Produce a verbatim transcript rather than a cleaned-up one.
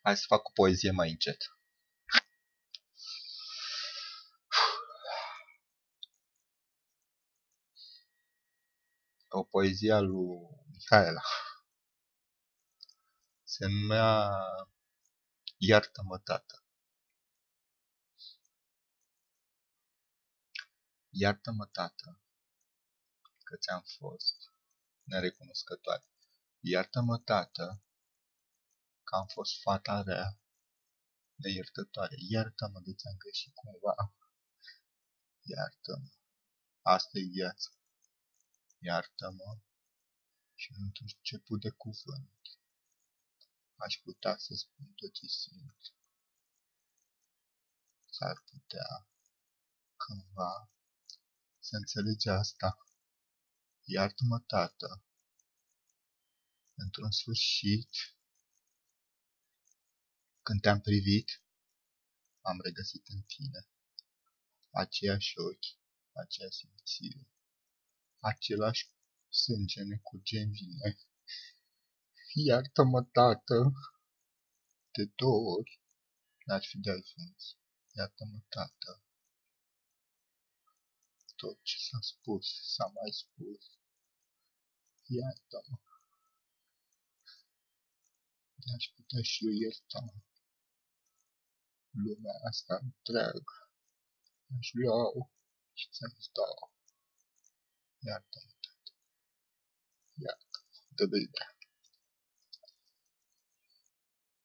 Hai să fac o poezie mai încet. O poezie a lui Mihaela. Se numea Iartă-mă, tată. Iartă-mă, tată, că ți-am fost nerecunoscătoare. Iartă-mă, tată, că am fost fata rea, neiertătoare. Iartă-mă de ți-am greșit cumva. Iartă-mă. Asta e viața. Iartă-mă și într-un început de cuvânt aș putea să spun tot ce simt. S-ar putea cândva să înțelegi asta. Iartă-mă, tată, într-un sfârșit, când te-am privit, am regăsit în tine aceiași ochi, aceeași simțire, același sânge ne curge în vine. Iartă-mă, tată, de două ori n-aș fi de ajuns. Iartă-mă, tată, tot ce s-a spus, s-a mai spus. Iartă-mă, n-aș putea și eu ierta lumea asta întreagă. Aș lua și ți-am dau. Iartă-mă, tată, iartă-mă, dă-mi